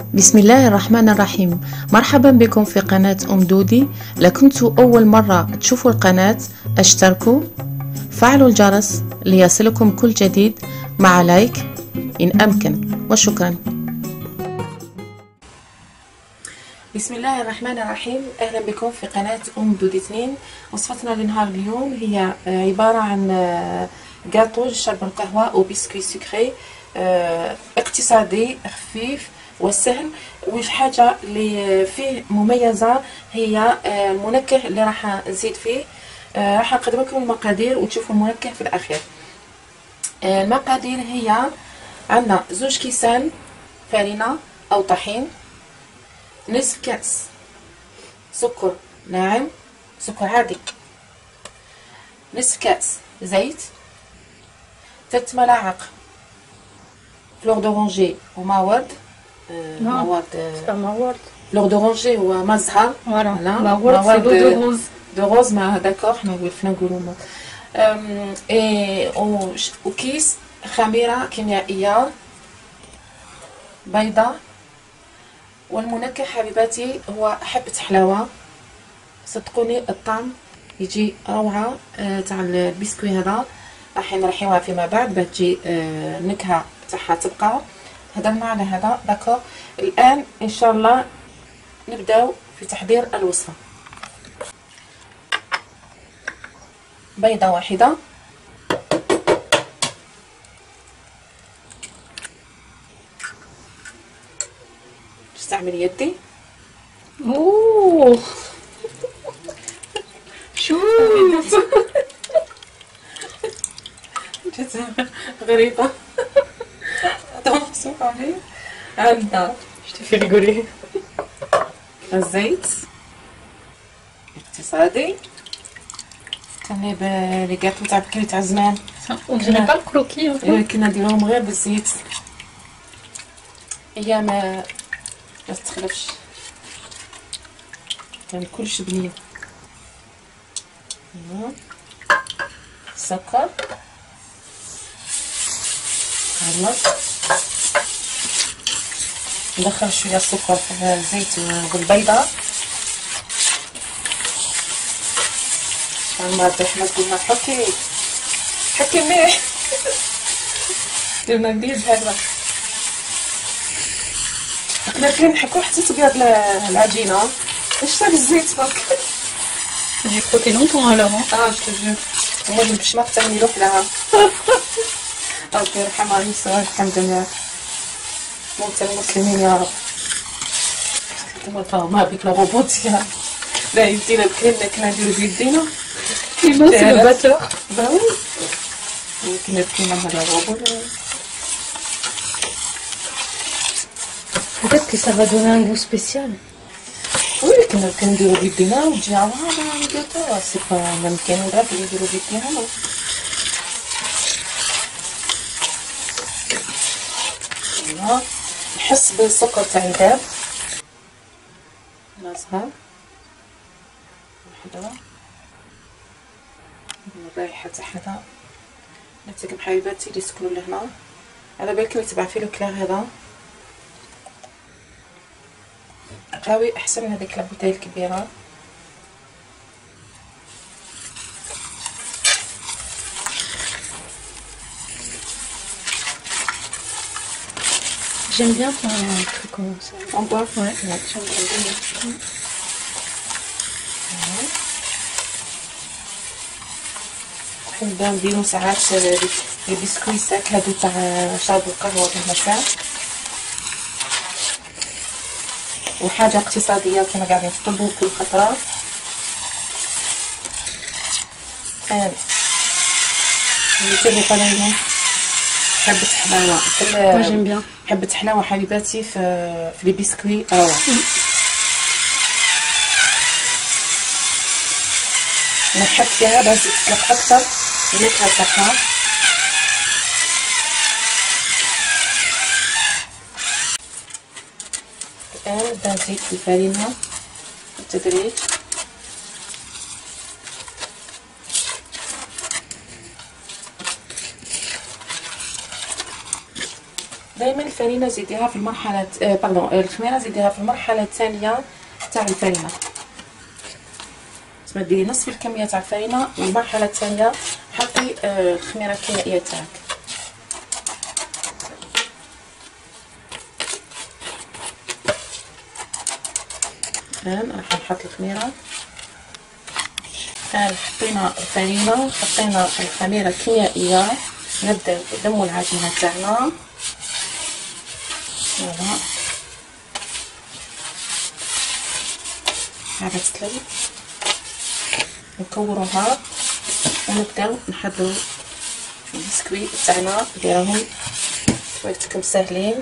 بسم الله الرحمن الرحيم. مرحبا بكم في قناة دودي. لكنتوا أول مرة تشوفوا القناة اشتركوا، فعلوا الجرس ليصلكم كل جديد مع لايك إن أمكن، وشكرا. بسم الله الرحمن الرحيم. أهلا بكم في قناة دودي 2. وصفتنا لنهار اليوم هي عبارة عن جاتو لشرب القهوة وبسكوي سكري اقتصادي خفيف وسهل، وحاجة اللي فيه مميزة هي المنكه اللي راح نزيد فيه. راح نقدم لكم المقادير وتشوفوا المنكه في الأخير. المقادير هي عندنا 2 كيسان فرينة أو طحين، نصف كأس سكر ناعم، سكر عادي، نصف كأس زيت، 3 ملاعق فلور دورانجي وما ورد. ما ورد فلور دورانجي هو ما زهر، ما ورد دو روز روز ما داكوغ، حنا وقفنا نقولوا وكيس خميرة كيميائية بيضة. والمنكه حبيباتي هو حبة حلاوة، صدقوني الطعم يجي روعة تاع البسكوي هذا. راح نرحيوها فيما بعد باش تجي النكهة تاعها تبقى. هدرنا على هذا داكوغ. الآن إن شاء الله نبداو في تحضير الوصفة. بيضة واحدة، نستعمل يدي. اوه شوف غريبة. محسوب عليه. عندنا في ريغولي الزيت اقتصادي، كان لي كاطو تاع بكري تاع زمان ونجينا با الكروكي كنا نديروهم غير بالزيت، هي ما تخلفش، كان كلش بنين. السكر خلاص، ندخل شويه السكر في الزيت والبيضه. ما حنا قلنا حكي مليح. درنا ندير هذا حنا كاين نحكو حتى تبيض العجينه. واش صار الزيت برك j'ai frotté longtemps alors جو هما البشمه حتى نديرو حداها. ربي يرحمها ويسعدها، الحمد لله، موت المسلمين يا رب. كما فاهمه بك لا روبوتيا، لا يدينا بكري كنا نديرو بيدينا كيما سي لو باتور. باوي كنا بكينا هذا الروبوت. Peut-être que ça va donner un goût spécial. وي كنا كنديرو بيدينا وتجي عوامة الجاتو. سي با ممكن غير نديرو بيدينا. نحس بالسكر تاع الذاب نازها وحده، الرائحه تاعها نتاكم حبيباتي اللي سكنوا لهنا. على بالكم يتبع فيه الكلاغ هذا قوي احسن من هذيك البوتايه الكبيره. J'aime bien faire un truc comme ça. En bois, Ouais. j'aime bien. نبداو نديرو ساعات البسكوي ساك هادو تاع شرب القهوة والمساء، وحاجة اقتصادية كما قاعدين تطلبوا كل فترة. نجيبو قليلا حبة حلاوة. Moi j'aime bien. حبة حلاوة حبيباتي في لي بسكوي روعة. نحط فيها باش تطلق أكثر النكهة تاعها. الآن نبدا نزيد في الفرينة بالتدريج. دائما الفرينه زيديها في المرحله الخميره زيديها في المرحله الثانيه تاع الفرينه. تما ديري نصف الكميه تاع الفرينه والمرحله الثانيه حطي الخميره الكيميائيه تاعك. الان راح نحط الخميره. الان حطينا الفرينه، حطينا الخميره الكيميائيه، نبداو نلمو العجينه تاعنا. فوالا هذا تتلم، نكوروها ونبداو نحضروا البسكويت تاعنا اللي راهم كيفكم ساهلين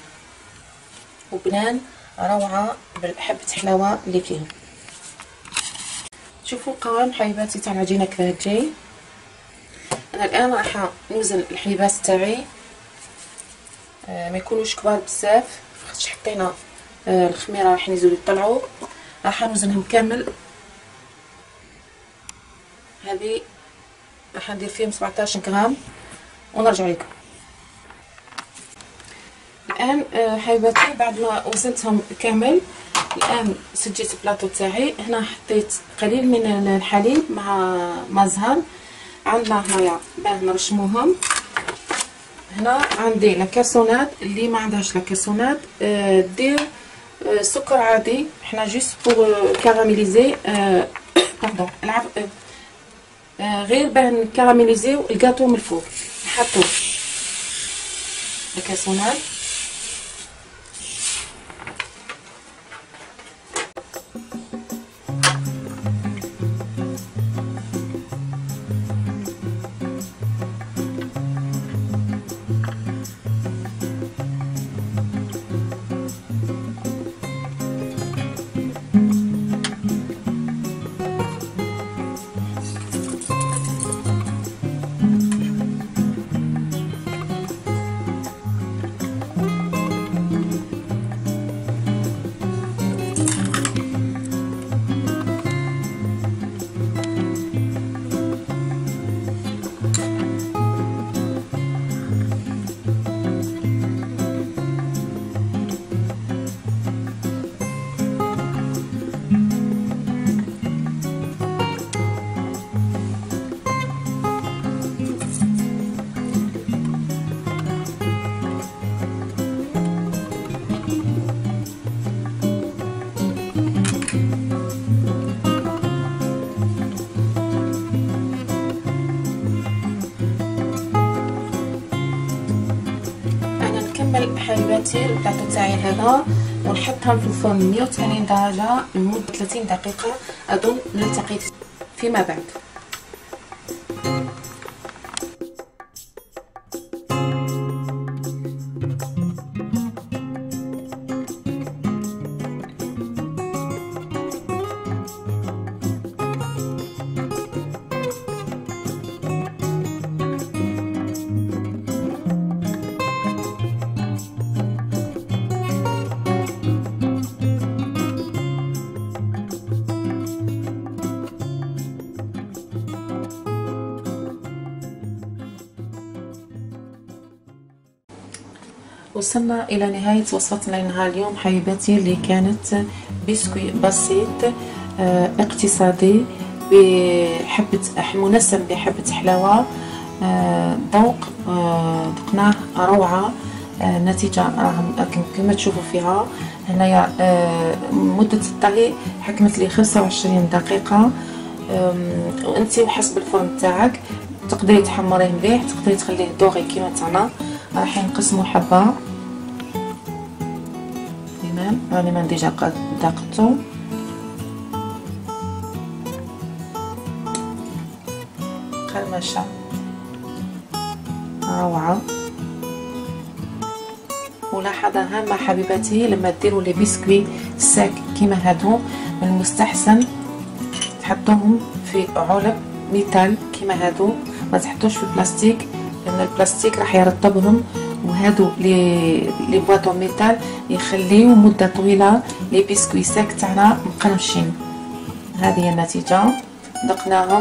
وبنان روعه بحبه حلاوه اللي فيهم. شوفوا القوام حبيباتي تاع العجينه كيفاه تجي. انا الان راح نوزن الحليبات تاعي ما يكونوش كبار بزاف، خاطش حطينا الخميره راح ينزلوا يطلعوا. راح نوزنهم كامل. هذه راح ندير فيهم 17 غرام ونرجع لكم. الان حبيباتي بعد ما وزنتهم كامل، الان سجيت البلاطو تاعي. هنا حطيت قليل من الحليب مع زهر. عندنا هنايا باه نرشموهم. هنا عندي لاكاسوناد، اللي ما عندهاش لاكاسوناد دير سكر عادي. حنا جوست بور كاراميليزي باردون غير باه نكاراميليزيو الكاطو من الفوق. نحطو لاكاسوناد حبيباتي البلاطو تاعي هذا، ونحطهم في الفرن 180 درجه لمده 30 دقيقه. اظن نلتقي فيما بعد. وصلنا الى نهايه وصفتنا لنهار اليوم حبيباتي، اللي كانت بسكوي بسيط اقتصادي بحبه منسم بحبه حلاوه. ذوق ذقناه روعه. النتيجه راهم كما تشوفوا فيها. هنايا مده الطهي حكمت لي 25 دقيقه. وانت وحسب الفرن تاعك تقدري تحمريه مليح، تقدري تخليه دوغي كيما تاعنا. راح نقسمو حبه. تمام، راني من ديجا دقتو. قرمشه روعه. ملاحظه هامه حبيباتي، لما ديروا لي بسكوي ساك كيما هادو، من المستحسن تحطوهم في علب ميتال كيما هادو، ما تحطوش في البلاستيك، لان البلاستيك راح يرطبهم. وهادو لي بواطو ميتال يخليو مده طويله لي بسكوي ساك تاعنا مقرمشين. هذه هي النتيجه. ذقناهم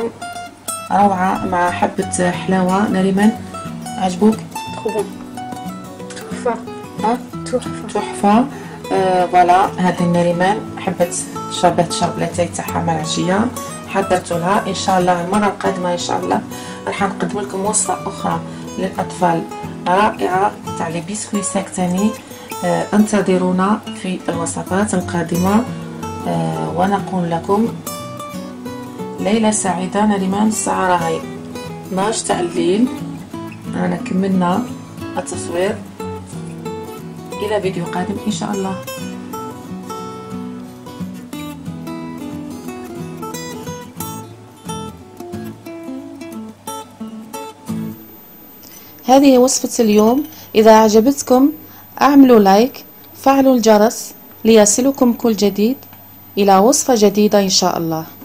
روعه مع حبه حلاوه. ناريمان عجبوك؟ تحفة. ها تحفة. تحفه. فوالا هذه النريمان حبت شربت شرب لاتاي تاعها مع العشيه، حضرت لها. ان شاء الله المره القادمه ان شاء الله راح نقدم لكم وصفه اخرى للاطفال رائعه تاع لي بسكوي ساك تاني. انتظرونا في الوصفات القادمه. ونقول لكم ليله سعيده. نريمان الساعه راهي 12 تاع الليل، رانا كملنا التصوير. الى فيديو قادم ان شاء الله. هذه وصفة اليوم. إذا أعجبتكم اعملوا لايك، فعلوا الجرس ليصلكم كل جديد. إلى وصفة جديدة إن شاء الله.